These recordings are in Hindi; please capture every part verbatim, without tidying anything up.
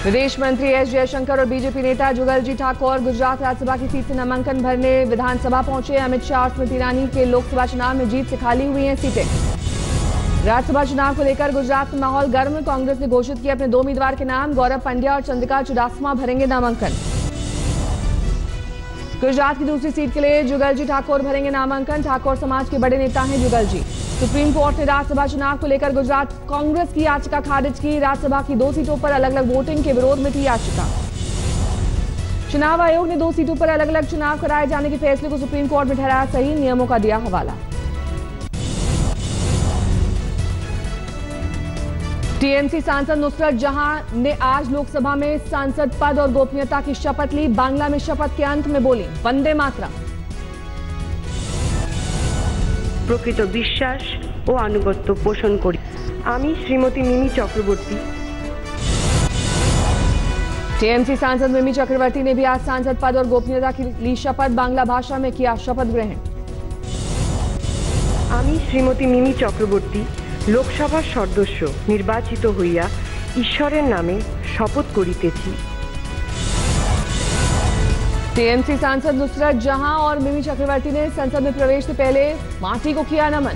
विदेश मंत्री एस जयशंकर और बीजेपी नेता जुगलजी ठाकुर गुजरात राज्यसभा की सीट से नामांकन भरने विधानसभा पहुंचे। अमित शाह और स्मृति ईरानी के लोकसभा चुनाव में जीत से खाली हुई हैं सीटें। राज्यसभा चुनाव को लेकर गुजरात में माहौल गर्म। कांग्रेस ने घोषित किया अपने दो उम्मीदवार के नाम। गौरव पंड्या और चंद्रिका चुडासमा भरेंगे नामांकन। गुजरात की दूसरी सीट के लिए जुगलजी ठाकुर भरेंगे नामांकन। ठाकुर समाज के बड़े नेता हैं जुगलजी। सुप्रीम कोर्ट ने राज्यसभा चुनाव को लेकर गुजरात कांग्रेस की याचिका खारिज की। राज्यसभा की दो सीटों पर अलग अलग वोटिंग के विरोध में थी याचिका। चुनाव आयोग ने दो सीटों पर अलग अलग चुनाव कराए जाने के फैसले को सुप्रीम कोर्ट में ठहराया सही। नियमों का दिया हवाला। टीएमसी सांसद नुसरत जहां ने आज लोकसभा में सांसद पद और गोपनीयता की शपथ ली। बांग्ला में शपथ के अंत में बोली वंदे मातरम। प्रकृत विश्वास और आनुगत्य पोषण करी। आमी श्रीमती मिमी चक्रवर्ती। टीएमसी सांसद मिमी चक्रवर्ती ने भी आज सांसद पद और गोपनीयता की ली शपथ। बांग्ला भाषा में किया शपथ ग्रहण। आमी श्रीमती मिमी चक्रवर्ती लोकसभा सदस्य निर्वाचित हইয়া ईश्वरेर नामे शपथ करितेছি। टीएमसी सांसद नुसरत जहां और मिमी चक्रवर्ती ने संसद में प्रवेश से पहले माटी को किया नमन।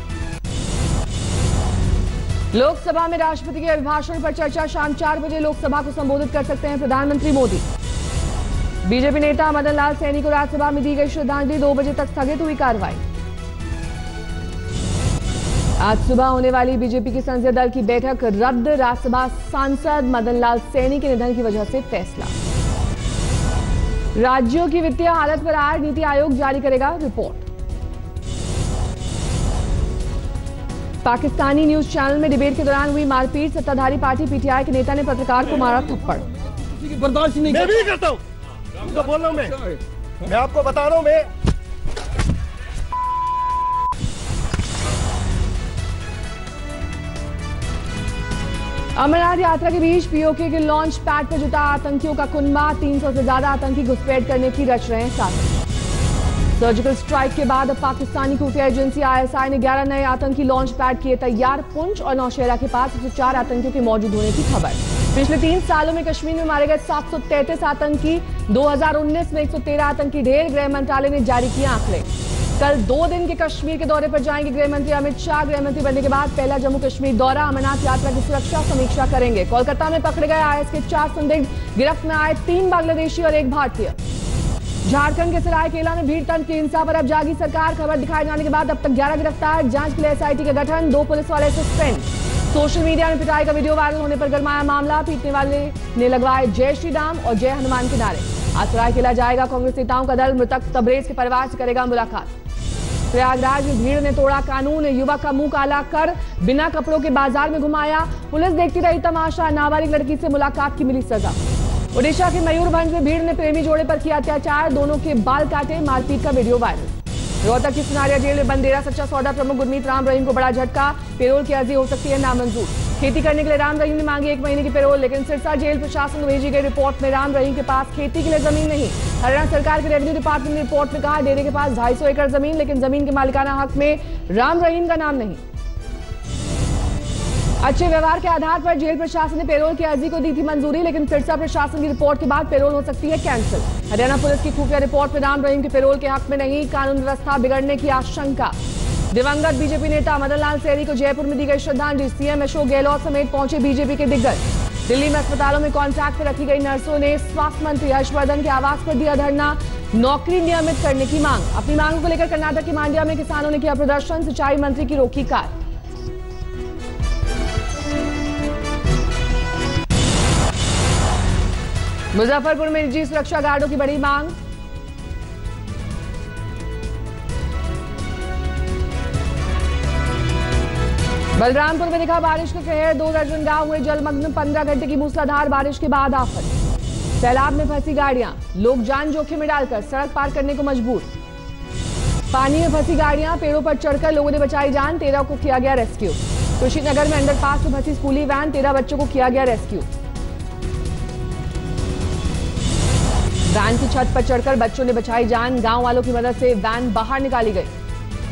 लोकसभा में राष्ट्रपति के अभिभाषण पर चर्चा। शाम चार बजे लोकसभा को संबोधित कर सकते हैं प्रधानमंत्री मोदी। बीजेपी नेता मदन लाल सैनी को राज्यसभा में दी गई श्रद्धांजलि। दो बजे तक स्थगित हुई कार्रवाई। आज सुबह होने वाली बीजेपी की संसदीय दल की बैठक रद्द। राज्यसभा सांसद मदन लाल सैनी के निधन की वजह से फैसला। राज्यों की वित्तीय हालत पर आज नीति आयोग जारी करेगा रिपोर्ट। पाकिस्तानी न्यूज चैनल में डिबेट के दौरान हुई मारपीट। सत्ताधारी पार्टी पीटीआई के नेता ने पत्रकार को मारा थप्पड़। बर्दाश्त नहीं मैं भी करता हूं। तो बोल रहा हूं मैं मैं आपको बता रहा हूं मैं अमरनाथ यात्रा के बीच पीओके के लॉन्च पैड पर जुटा आतंकियों का कुनबा। तीन सौ से ज्यादा आतंकी घुसपैठ करने की रच रहे हैं साजिश। सर्जिकल स्ट्राइक के बाद अब पाकिस्तानी खुफिया एजेंसी आईएसआई ने ग्यारह नए आतंकी लॉन्च पैड किए तैयार। पुंछ और नौशेरा के पास एक सौ चार आतंकियों के मौजूद होने की खबर। पिछले तीन सालों में कश्मीर में मारे गए सात सौ तैंतीस आतंकी। दो हजार उन्नीस में एक सौ तेरह आतंकी ढेर। गृह मंत्रालय ने जारी किए आंकड़े। कल दो दिन के कश्मीर के दौरे पर जाएंगे गृह मंत्री अमित शाह। गृह मंत्री बनने के बाद पहला जम्मू कश्मीर दौरा। अमरनाथ यात्रा की सुरक्षा समीक्षा करेंगे। कोलकाता में पकड़े गए आईएस के चार संदिग्ध। गिरफ्त में आए तीन बांग्लादेशी और एक भारतीय। झारखंड के सरायकेला में भीड़ तंत्र की हिंसा पर अब जागी सरकार। खबर दिखाए जाने के बाद अब तक ग्यारह गिरफ्तार। जांच के लिए एसआईटी का गठन। दो पुलिस वाले सस्पेंड। सोशल मीडिया में पिटाई का वीडियो वायरल होने पर गरमाया मामला। पीटने वाले ने लगवाए जय श्री राम और जय हनुमान के नारे। आज सरायकेला जाएगा कांग्रेस नेताओं का दल। मृतक तबरेज के परिवार से करेगा मुलाकात। प्रयागराज में भीड़ ने तोड़ा कानून। युवक का मुंह काला कर बिना कपड़ों के बाजार में घुमाया। पुलिस देखती रही तमाशा। नाबालिग लड़की से मुलाकात की मिली सजा। ओडिशा के मयूरभंज में भीड़ ने प्रेमी जोड़े पर किया अत्याचार। दोनों के बाल काटे। मारपीट का वीडियो वायरल। रोहतक की सुनारिया जेल में बंद डेरा सच्चा सौदा प्रमुख गुरमीत राम रहीम को बड़ा झटका। पेरोल की अर्जी हो सकती है नामंजूर। खेती करने के लिए राम रहीम ने मांगी एक महीने की पेरोल, लेकिन सिरसा जेल प्रशासन को भेजी गई रिपोर्ट में राम रहीम के पास खेती के लिए जमीन नहीं। हरियाणा सरकार के रेवेन्यू डिपार्टमेंट ने रिपोर्ट में कहा डेरे के पास ढाई सौ एकड़ जमीन, लेकिन जमीन के मालिकाना हक में राम रहीम का नाम नहीं। अच्छे व्यवहार के आधार पर जेल प्रशासन ने पेरोल की अर्जी को दी थी मंजूरी, लेकिन सिरसा प्रशासन की रिपोर्ट के बाद पेरोल हो सकती है कैंसिल। हरियाणा पुलिस की खुफिया रिपोर्ट में राम रहीम के पेरोल के हक में नहीं। कानून व्यवस्था बिगड़ने की आशंका। दिवंगत बीजेपी नेता मदन लाल सैनी को जयपुर में दी गई श्रद्धांजलि। सीएम अशोक गहलोत समेत पहुंचे बीजेपी के दिग्गज। दिल्ली में अस्पतालों में कॉन्ट्रैक्ट पर रखी गई नर्सों ने स्वास्थ्य मंत्री हर्षवर्धन के आवास पर दिया धरना। नौकरी नियमित करने की मांग। अपनी मांगों को लेकर कर्नाटक के मांड्या में किसानों ने किया प्रदर्शन। सिंचाई मंत्री की रोकी कार। मुजफ्फरपुर में निजी सुरक्षा गार्डों की बड़ी मांग। बलरामपुर में दिखा बारिश का कहर। दो दर्जन गांव हुए जलमग्न। पंद्रह घंटे की मूसलाधार बारिश के बाद आफत। सैलाब में फंसी गाड़ियां। लोग जान जोखिम में डालकर सड़क पार करने को मजबूर। पानी में फंसी गाड़ियां। पेड़ों पर चढ़कर लोगों ने बचाई जान। तेरह को किया गया रेस्क्यू। कुशीनगर में अंडरपास में फंसी स्कूली वैन। तेरह बच्चों को किया गया रेस्क्यू। वैन की छत पर चढ़कर बच्चों ने बचाई जान। गांव वालों की मदद से वैन बाहर निकाली गई।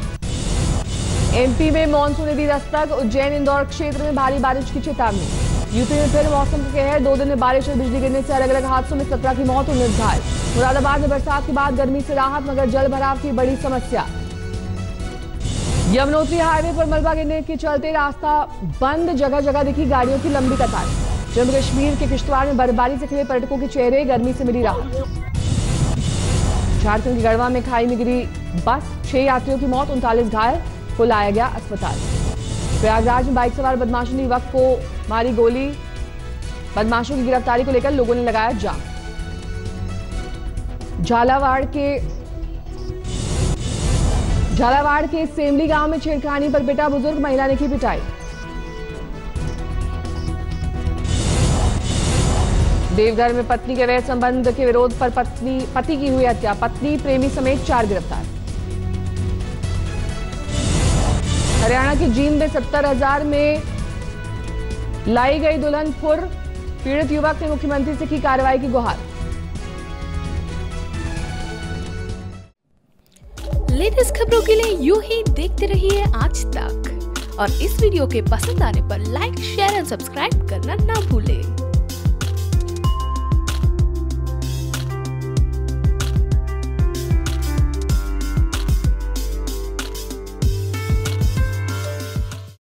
एमपी में मानसून ने दी दस्तक। उज्जैन इंदौर क्षेत्र में भारी बारिश की चेतावनी। यूपी में फिर मौसम का कहर, दो दिन में बारिश और बिजली गिरने से अलग अलग हादसों में सत्रह की मौत, उन्नीस घायल। मुरादाबाद में बरसात के बाद गर्मी से राहत, मगर जल भराव की बड़ी समस्या। यमुनोत्री हाईवे पर मलबा गिरने के चलते रास्ता बंद, जगह जगह दिखी गाड़ियों की लंबी कतार। जम्मू कश्मीर के किश्तवाड़ में बर्फबारी से खिले पर्यटकों के चेहरे, गर्मी से मिली राहत। झारखंड के गढ़वा में खाई में गिरी बस, छह यात्रियों की मौत, उनतालीस घायल को लाया गया अस्पताल। प्रयागराज में बाइक सवार बदमाशों ने युवक को मारी गोली, बदमाशों की गिरफ्तारी को लेकर लोगों ने लगाया जाम। झालावाड़ के झालावाड़ के सेमली गांव में छेड़खानी पर पिटा बुजुर्ग, महिला ने की पिटाई। देवघर में पत्नी के अवैध संबंध के विरोध पर पत्नी पति की हुई हत्या, पत्नी प्रेमी समेत चार गिरफ्तार। हरियाणा के जींद में सत्तर हजार में लाई गई दुल्हन फुर, पीड़ित युवक ने मुख्यमंत्री से की कार्रवाई की गुहार। लेटेस्ट खबरों के लिए यूं ही देखते रहिए आज तक, और इस वीडियो के पसंद आने पर लाइक, शेयर एंड सब्सक्राइब करना ना भूलें।